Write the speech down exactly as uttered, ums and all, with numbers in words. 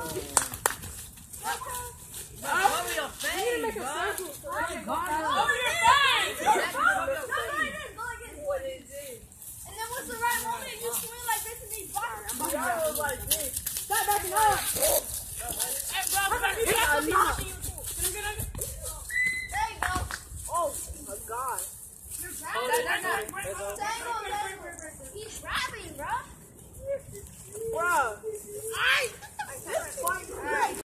Over your face, bro. Over your face! What is it? And then what's the right moment? You swing like this and these boxes. I was like this. Stop backing up. Hey, bro, bro, you got to Enough. see Can I get There you go. Oh, my God. You're grabbing. He's grabbing, bro. Bro. I. This fight